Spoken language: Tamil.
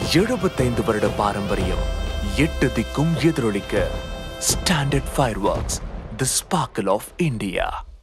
75 வருட பாரம்பரியம், 8 திக்கும் எதிரொலிக்க. Standard fireworks, the sparkle of India.